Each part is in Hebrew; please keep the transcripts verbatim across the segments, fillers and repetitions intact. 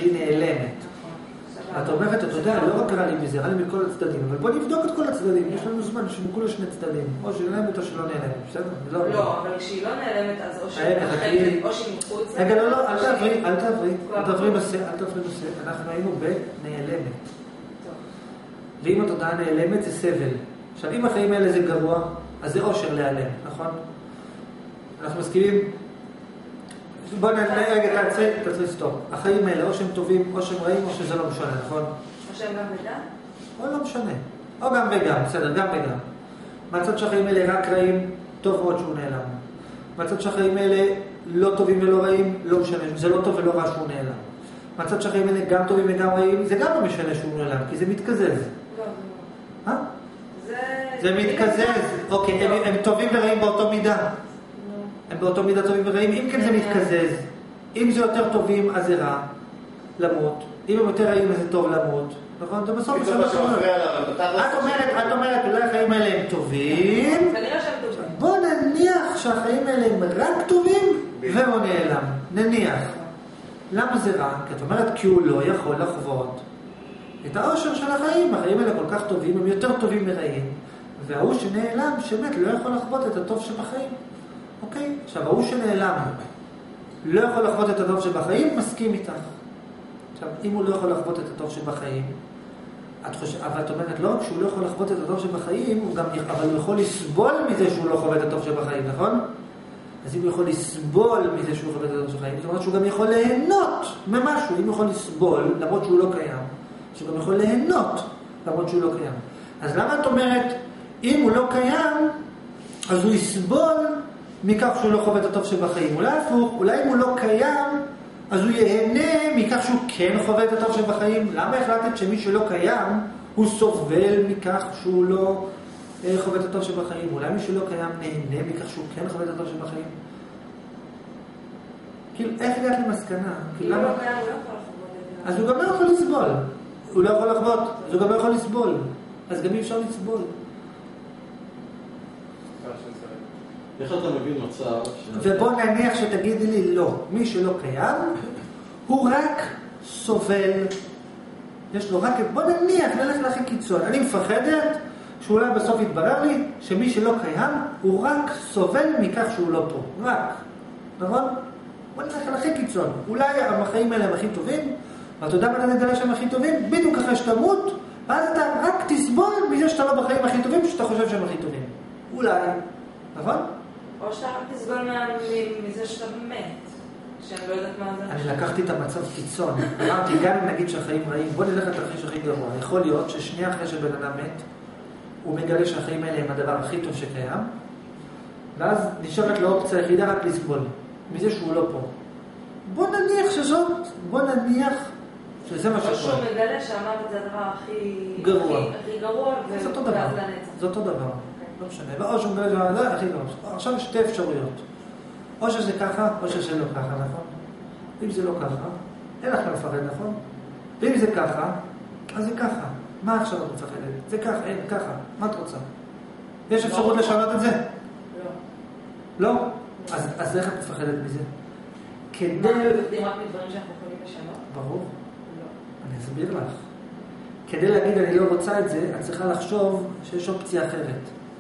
שהיא נעלמת. את אומרת, אתה יודע, לא רק רע לי מזה, רע לי מכל הצדדים, אבל בוא נבדוק את כל הצדדים, יש לנו זמן, יש לנו כולה שני צדדים, או שהיא נעלמת או שלא נעלמת, בסדר? לא, אבל כשהיא לא נעלמת, אז או שהיא מתרחבת, או שהיא מחוץ. רגע, לא, לא, אל תעברי, אל תעברי, אל תעברי נושא, אל תעברי נושא, אנחנו היינו בנעלמת. ואם התודעה נעלמת זה סבל. עכשיו, אם החיים האלה זה גרוע, אז זה אושר להיעלם, נכון? אנחנו מסכימים? בוא נראה, רגע, תעצרי, תעצרי סטופ. החיים האלה, או שהם טובים, או שהם רעים, או שזה לא משנה, נכון? או שהם גם וגם? או לא משנה. או גם וגם, בסדר, גם וגם. מהצד שהחיים האלה רק רעים, טוב מאוד שהוא נעלם. מהצד שהחיים האלה לא טובים ולא רעים, לא משנה. זה לא טוב ולא רע שהוא נעלם. מהצד שהחיים האלה גם טובים וגם רעים, זה גם לא משנה שהוא נעלם, כי זה מתקזז. לא, אה? זה... זה מתקזז. אוקיי, הם טובים ורעים באותו מידה. הם באותו מידה טובים ורעים, אם כן זה מתקזז. אם זה יותר טובים, אז זה רע, למות. אם הם יותר רעים, אז זה טוב למות. נכון? זה בסוף משהו אחר. את אומרת, את אומרת, אולי החיים האלה הם טובים. כנראה שהם טובים. בוא נניח שהחיים האלה הם רק טובים, והוא נעלם. נניח. למה זה רע? כי את אומרת, כי הוא לא יכול לחוות את האושר של החיים. החיים האלה כל כך טובים, הם יותר טובים מרעים. והוא שנעלם, שמת, לא יכול לחוות את הטוב שבחיים. אוקיי? עכשיו, ההוא שנעלם לא יכול לחוות את הטוב שבחיים, מסכים איתך. עכשיו, אם הוא לא יכול לחוות את הטוב שבחיים, את חושב, אבל את אומרת, לא רק שהוא לא יכול לחוות את הטוב שבחיים, הוא גם, אבל הוא יכול לסבול מזה שהוא לא חווה את הטוב שבחיים, נכון? אז אם הוא יכול לסבול מזה שהוא חווה את הטוב שבחיים, זאת אומרת שהוא גם יכול ליהנות ממשהו, אם הוא יכול לסבול, למרות שהוא לא קיים, שהוא גם יכול ליהנות, למרות שהוא לא קיים. אז למה את אומרת, אם הוא לא קיים, אז הוא יסבול מכך שהוא לא חווה את הטוב שבחיים? אולי הפוך, אולי אם הוא לא קיים, אז הוא ייהנה מכך שהוא כן חווה את הטוב שבחיים. למה החלטת שמי שלא קיים, הוא סובל מכך שהוא לא חווה את הטוב שבחיים? אולי מי שלא קיים נהנה מכך שהוא כן חווה את הטוב שבחיים? כאילו, איך הגעת למסקנה? כי למה? הוא לא יכול לחוות את זה. אז הוא גם לא יכול לסבול. הוא לא יכול לחוות, אז הוא גם לא יכול לסבול. אז גם אי אפשר לסבול. איך אתה מבין מצב? ובוא נניח שתגידי לי לא, מי שלא קיים, הוא רק סובל. יש לו רק, בוא נניח, נלך להכי קיצון. אני מפחדת שאולי בסוף יתברר לי שמי שלא קיים, הוא רק סובל מכך שהוא לא פה. רק. נכון? בוא נלך להכי קיצון. אולי החיים האלה הם הכי טובים, ואתה יודע מה אתה נגלה שהם הכי טובים? בדיוק אחרי שתמות, ואז אתה רק תסבול מזה שאתה לא בחיים הכי טובים, שאתה חושב שהם הכי טובים. אולי. נכון? או שאתה רק תסבול מזה שאתה מת, שאני לא יודעת מה זה. אני לקחתי את המצב קיצון. אמרתי, גם אם נגיד שהחיים רעים, בוא נלך לתרחיש הכי גרוע. יכול להיות ששנייה אחרי שבן אדם מת, הוא מגלה שהחיים האלה הם הדבר הכי טוב שקיים, ואז נשארת לו אופציה היחידה רק לסבול, מזה שהוא לא פה. בוא נניח שזאת, בוא נניח שזה מה שקורה. או שהוא מגלה שאמרת את הדבר הכי גרוע. הכי גרוע, זה אותו דבר. זה אותו דבר. לא משנה. ואו שהוא מגלה שזה הכי גרוע. עכשיו יש שתי אפשרויות. או שזה ככה, או שזה לא ככה, נכון? אם זה לא ככה, אין לך מפחד, נכון? ואם זה ככה, אז זה ככה. מה עכשיו את מפחדת? זה ככה, אין, ככה. מה את רוצה? יש אפשרות לשנות את זה? לא. לא? אז, אז איך את מפחדת מזה? כדי... מה, אנחנו יודעים רק מדברים שאנחנו יכולים לשנות? ברור. לא. אני אסביר לך. כדי להגיד אני לא רוצה את זה, את צריכה לחשוב שיש אופציה אחרת.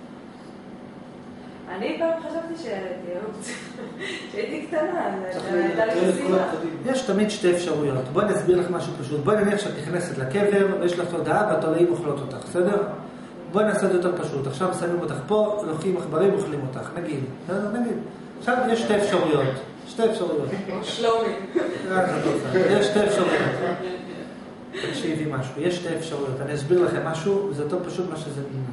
אני פעם חשבתי שתהיה אופציה. שהייתי קטנה, הייתה לי סיבה. יש תמיד שתי אפשרויות. בואי נסביר לך משהו פשוט. בואי נניח שאת נכנסת לקבר, ויש לך תודעה והתולעים אוכלות אותך, בסדר? בואי נעשה את יותר פשוט. עכשיו שמים אותך פה, לוקחים עכברים, אוכלים אותך. נגיד. נגיד. עכשיו יש שתי אפשרויות. שתי אפשרויות. שלומי. יש שתי אפשרויות. תקשיבי משהו. יש שתי אפשרויות. אני אסביר לכם משהו, זה יותר פשוט מה שזה נראה.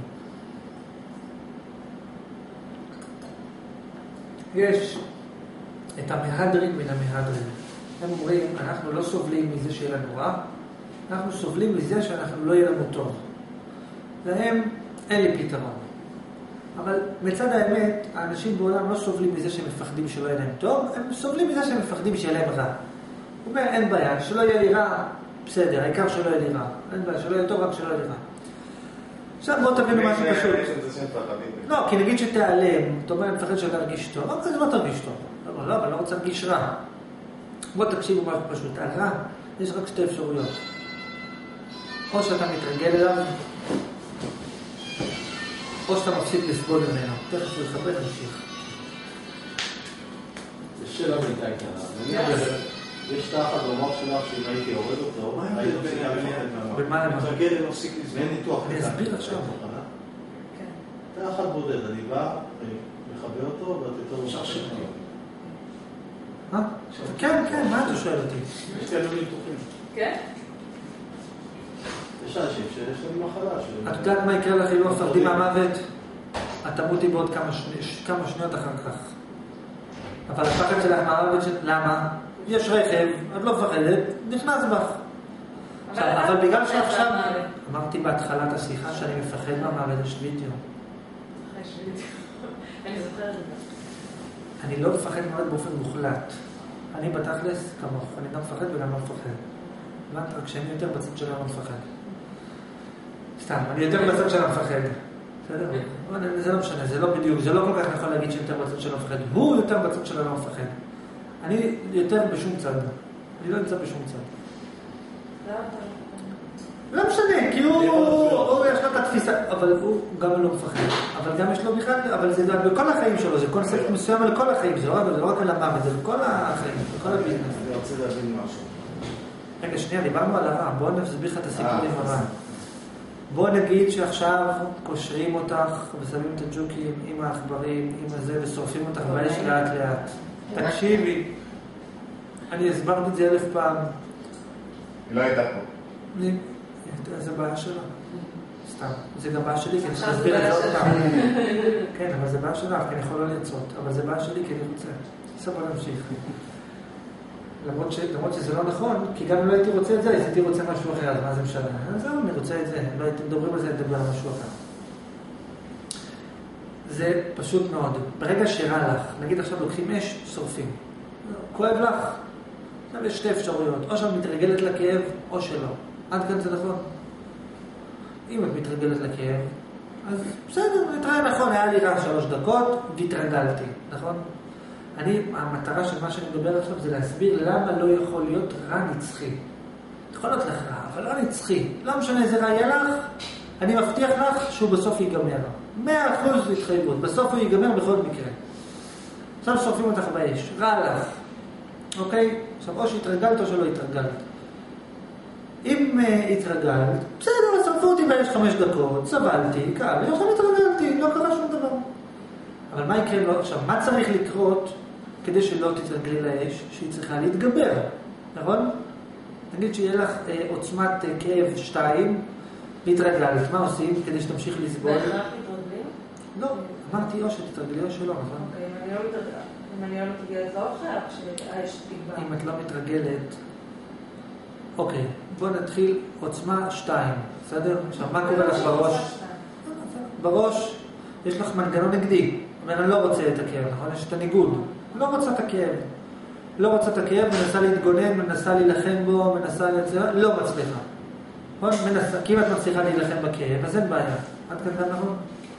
יש את המהדרין מן המהדרין. הם אומרים, אנחנו לא סובלים מזה שיהיה לנו רע, אנחנו סובלים מזה שאנחנו לא יהיה לנו טוב. להם אין לי פתרון. אבל מצד האמת, האנשים בעולם לא סובלים מזה שהם מפחדים שלא יהיה להם טוב, הם סובלים מזה שהם מפחדים שיהיה להם רע. הוא אומר, אין בעיה, שלא יהיה לי רע, בסדר, העיקר שלא יהיה לי רע. אין בעיה, שלא יהיה טוב, רק שלא יהיה לי רע. עכשיו בואו תבינו משהו פשוט. לא, כי נגיד שתיעלם, אתה אומר, אני מפחד שאתה תרגיש טוב, אבל זה לא תרגיש טוב. לא, אבל לא רוצה להרגיש רע. בואו תקשיבו משהו פשוט. הרע יש רק שתי אפשרויות. או שאתה מתרגל אליו, או שאתה מפסיק לסבול ממנו. תכף הוא יחבר, נמשיך. זה שאלה מיטה איתנה. יש תחת במוח שלך שאם הייתי יורד אותו, הייתי מפסיקה לפחד מהמוח. במה למה? מתרגל להפסיק לסבול. אין ניתוח. אני אסביר עכשיו. תחת בודד, אני בא, מחבר אותו, ואת יותר מושך שכתי. אה? כן, כן, מה אתה שואל אותי? יש כאלה ניתוחים. כן? יש אנשים שיש להם מחלה. את יודעת מה יקרה לך אם לא מפחדים מהמוות? את תמותי בעוד כמה שניות אחר כך. אבל הפחד שלך מהמוות, למה? יש רכב, את לא מפחדת, נכנס בך. אבל בגלל שעכשיו, אמרתי בהתחלת השיחה שאני מפחד מהמוות, יש וידאו. אני זוכרת את זה. אני לא מפחד מהמוות באופן מוחלט. אני בתכלס כמוך, אני גם מפחד וגם לא מפחד. רק שאני יותר בצד שלא מפחד. סתם, אני יותר בצד שלא מפחד. בסדר? זה לא משנה, זה לא בדיוק, זה לא כל כך נכון להגיד שיותר בצד שלא מפחד. הוא יותר בצד שלא לא מפחד. אני יותר בשום צד. אני לא נמצא בשום צד. לא משנה, כי הוא יש לו את התפיסה, אבל הוא גם לא מפחד. אבל גם יש לו בכלל, אבל זה בכל החיים שלו, זה קונספט מסוים על כל החיים, זה לא רק על המוות, זה בכל החיים, בכל הביזנס. אני רוצה להבין משהו. רגע, שנייה, דיברנו על הרע, בואו נסביר לך את הסיפור עם הרע. בואו נגיד שעכשיו קושרים אותך ושמים את הג'וקים עם העכברים, עם הזה, ושורפים אותך באש לאט לאט. תקשיבי, אני הסברתי את זה אלף פעם. היא לא הייתה פה. זה בעיה שלה. סתם. זה גם בעיה שלי, כי אני אסביר את זה עוד פעם. כן, אבל זה בעיה שלך, כי אני יכול לא לרצות. אבל זה בעיה שלי, כי אני רוצה. סבבה להמשיך. למרות, ש... למרות שזה לא נכון, כי גם אם לא הייתי רוצה את זה, אז הייתי רוצה משהו אחר, אז מה זה משנה? אז זהו, אני רוצה את זה. לא הייתם מדברים על זה, אני מדבר על משהו אחר. זה פשוט מאוד. ברגע שרע לך, נגיד עכשיו לוקחים אש, שורפים. כואב לך? עכשיו יש שתי אפשרויות. או שאת מתרגלת לכאב, או שלא. עד כאן זה נכון. אם את מתרגלת לכאב, אז בסדר, נתראה נכון, היה לי רע שלוש דקות, והתרגלתי, נכון? אני, המטרה של מה שאני מדבר עכשיו זה להסביר למה לא יכול להיות רע נצחי. יכול להיות לך רע, אבל לא נצחי. לא משנה איזה רע יהיה לך, אני מבטיח לך שהוא בסוף ייגמר. מאה אחוז התחייבות, בסוף הוא ייגמר בכל מקרה. עכשיו שורפים אותך באש, רע לך. אוקיי? עכשיו או שהתרגלת או שלא התרגלת. אם uh, התרגלת, בסדר, שרפו אותי באש חמש דקות, סבלתי, קל, עכשיו התרגלתי, לא קרה שום דבר. אבל מה יקרה לו? עכשיו, מה צריך לקרות כדי שלא תתרגלי לאש שהיא צריכה להתגבר? נכון? נגיד שיהיה לך uh, עוצמת uh, כאב שתיים, להתרגלת, מה עושים כדי שתמשיך לסבול? ואיך רק מתרגלים? לא, אמרתי או שתתרגלי או שלא, נכון? אוקיי, אם אני לא מתרגלת, אם אני לא מתרגלת, זה לא חייב שהאש תגבר. אם את לא מתרגלת, אוקיי, בוא נתחיל עוצמה שתיים, בסדר? עכשיו, מה קורה לך בראש? בראש יש לך מנגנון נגדי, אומר, אני לא רוצה את הכאב, נכון? יש את הניגוד, לא רוצה את הכאב. לא רוצה את הכאב, מנסה להתגונן, מנסה להילחם בו, מנסה לצלח, לא מצליחה. נכון? מנסה, כי אם את מצליחה להילחם בכאב, אז אין בעיה. עד כאן נכון?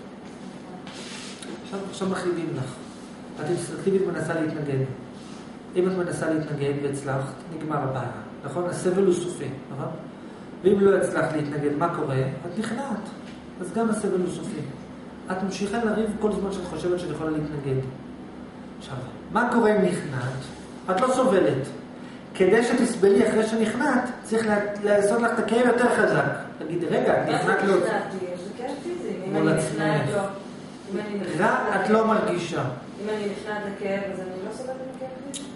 עכשיו, עכשיו מחליטים לך. את אינסטרקטיבית מנסה להתנגד. אם את מנסה להתנגד והצלחת, נגמר הבעיה. נכון? הסבל הוא סופי, נכון? ואם לא הצלחת להתנגד, מה קורה? את נכנעת. אז גם הסבל הוא סופי. את ממשיכה לריב כל זמן שאת חושבת שאת יכולה להתנגד. עכשיו, מה קורה אם נכנעת? את לא סובלת. כדי שתסבלי אחרי שנכנעת, צריך לעשות לך את הכאב יותר חזק. תגיד, רגע, את נכנעת לא... זה כאב פיזי. מול עצמך. רע את לא מרגישה. אם אני נכנעת לכאב, אז אני לא סובלת מכאב פיזי?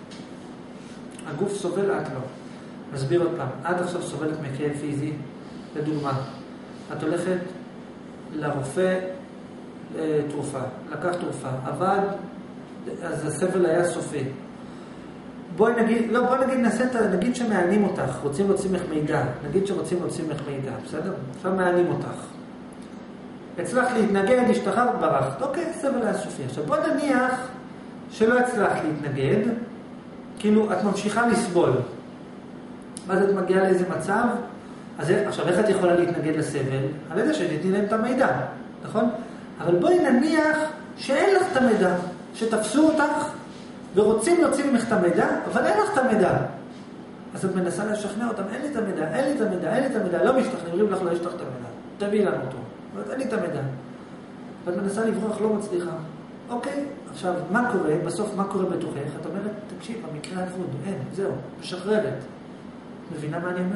הגוף סובל, את לא. נסביר עוד פעם. את עכשיו סובלת מכאב פיזי. לדוגמה, את הולכת לרופא תרופה. לקח תרופה. עבד, אז הסבל היה סופי. בואי נגיד, לא, בואי נגיד, נעשה את, נגיד שמענים אותך, רוצים להוציא ממך מידע. נגיד שרוצים להוציא ממך מידע, בסדר? עכשיו מענים אותך. הצלחת להתנגד, השתחררת, ברחת. אוקיי, סבל היה סופי. עכשיו בואי נניח שלא הצלחת להתנגד, כאילו את ממשיכה לסבול. ואז את מגיעה לאיזה מצב, אז עכשיו איך את יכולה להתנגד לסבל? על ידי שתתני להם את המידע, נכון? אבל בואי נניח שאין לך את המידע, שתפסו אותך ורוצים להוציא ממך את המידע, אבל אין לך את המידע. אז את מנסה לשכנע אותם, אין לי את המידע, אין לי את המידע, אין לי את המידע, לא משתכנעים, אומרים לך לא יש לך את המידע, תביא לנו אותו. אומרת, אין לי את המידע. ואת מנסה לברוח, לא מצליחה. אוקיי, עכשיו, מה קורה? בסוף, מה קורה בתוכך? את אומרת, תקשיב, המקרה אבוד, אין, זהו, משחררת. מבינה מה אני אומר?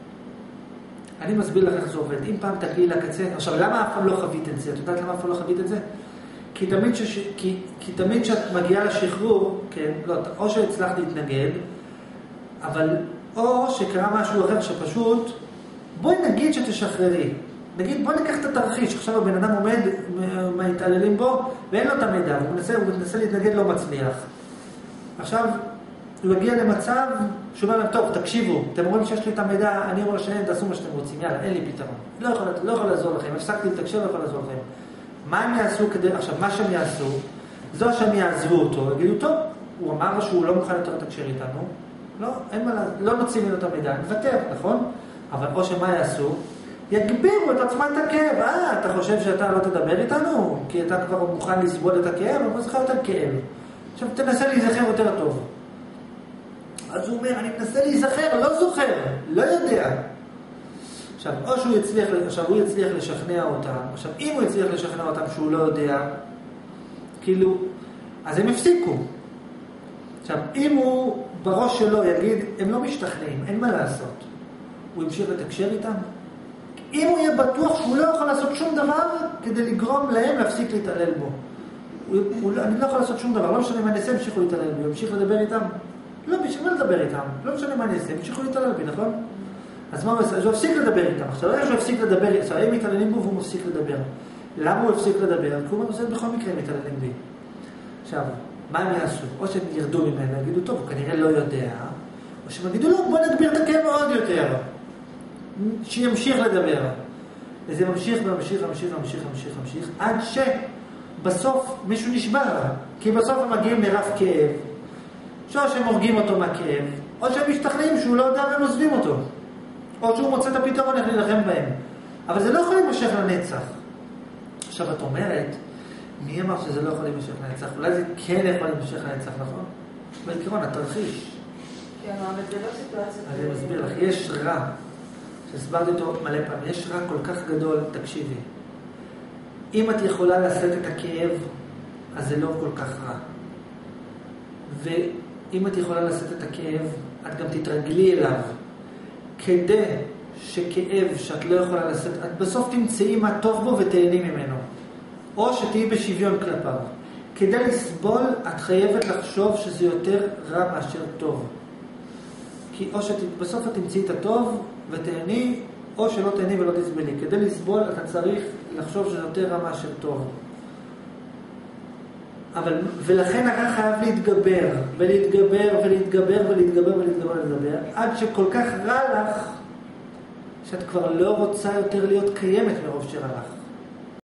אני מסביר לך איך זה עובד. אם פעם תגיעי לקצה, עכשיו, למה אף פעם לא חווית את זה? את יודעת למה אף פעם לא חווית את זה? כי תמיד, שש... כי... כי תמיד שאת מגיעה לשחרור, כן, לא, או שהצלחת להתנגד, אבל, או שקרה משהו אחר שפשוט, בואי נגיד שתשחררי. נגיד, בואי ניקח את התרחיש, עכשיו הבן אדם עומד, מתעללים בו, ואין לו את המידע, הוא מנסה, הוא מנסה להתנגד, לא מצליח. עכשיו, הוא הגיע למצב, שהוא אומר להם, טוב, תקשיבו, אתם אומרים שיש לי את המידע, אני אומר שאין, תעשו מה שאתם רוצים, יאללה, אין לי פתרון. לא יכול, לא יכול לעזור לכם, הפסקתי לתקשר, לא יכול לעזור לכם. מה הם יעשו כדי, עכשיו, מה שהם יעשו, זו שהם יעזבו אותו, יגידו, טוב, הוא אמר שהוא לא מוכן יותר לתקשר איתנו, לא, אין מה, לא נוציא ממנו את המידע, נוותר, נכון? אבל או שמה יעשו, יגבירו את עצמם את הכאב. אה, אתה חושב שאתה לא תדבר איתנו? כי אתה כבר מוכן לסבול את הכאב, אבל זה יותר כאב. עכשיו תנסה להיזכר יותר טוב. אז הוא אומר, אני מנסה להיזכר, לא זוכר, לא יודע. עכשיו, או שהוא יצליח, עכשיו הוא יצליח לשכנע אותם, עכשיו אם הוא יצליח לשכנע אותם שהוא לא יודע, כאילו, אז הם הפסיקו. עכשיו, אם הוא בראש שלו יגיד, הם לא משתכנעים, אין מה לעשות. הוא ימשיך לתקשר איתם. אם הוא יהיה בטוח שהוא לא יכול לעשות שום דבר כדי לגרום להם להפסיק להתעלל בו. הוא, הוא, אני לא יכול לעשות שום דבר, לא משנה מה נעשה, המשיכו להתעלל בי, ימשיך לדבר איתם. לא, בשביל מה לדבר איתם? לא משנה מה נעשה, המשיכו להתעלל בי, נכון? אז מה הוא עושה? אז הוא הפסיק לדבר איתם. עכשיו, איך שהוא הפסיק לדבר, עכשיו, הם מתעללים בו והוא מפסיק לדבר. למה הוא הפסיק לדבר? כי הוא עושה בכל מקרה מתעללים בי. עכשיו, מה הם יעשו? או שהם ירדו ממנו, יגידו, טוב, הוא כנראה לא יודע, או שהם יגידו, לא, בוא נגביר את הכאב עוד יותר. שימשיך לדבר. וזה ממשיך וממשיך וממשיך וממשיך וממשיך וממשיך עד שבסוף מישהו נשבר. כי בסוף הם מגיעים לרף כאב, או שהם הורגים אותו מהכאב, או שהם משתכנעים שהוא לא יודע והם עוזבים אותו, או שהוא מוצא את הפתרון איך להילחם בהם. אבל זה לא יכול להימשך לנצח. עכשיו את אומרת, מי אמר שזה לא יכול להימשך לנצח? אולי זה כן יכול להימשך לנצח, נכון? בעיקרון, התרחיש. כן, אבל זה לא סיטואציה. אני מסביר לך, יש רע. שהסברתי אותו מלא פעם, יש רע כל כך גדול, תקשיבי. אם את יכולה לשאת את הכאב, אז זה לא כל כך רע. ואם את יכולה לשאת את הכאב, את גם תתרגלי אליו. כדי שכאב שאת לא יכולה לשאת, את בסוף תמצאי מה טוב בו ותהני ממנו. או שתהיי בשוויון כלפיו. כדי לסבול, את חייבת לחשוב שזה יותר רע מאשר טוב. כי או שבסוף את תמצאי את הטוב ותהני, או שלא תהני ולא תסבלי. כדי לסבול אתה צריך לחשוב שזה יותר רע מאשר טוב. אבל, ולכן הרע חייב להתגבר, ולהתגבר, ולהתגבר, ולהתגבר, ולהתגבר, ולהתגבר, עד שכל כך רע לך, שאת כבר לא רוצה יותר להיות קיימת מרוב שרע לך.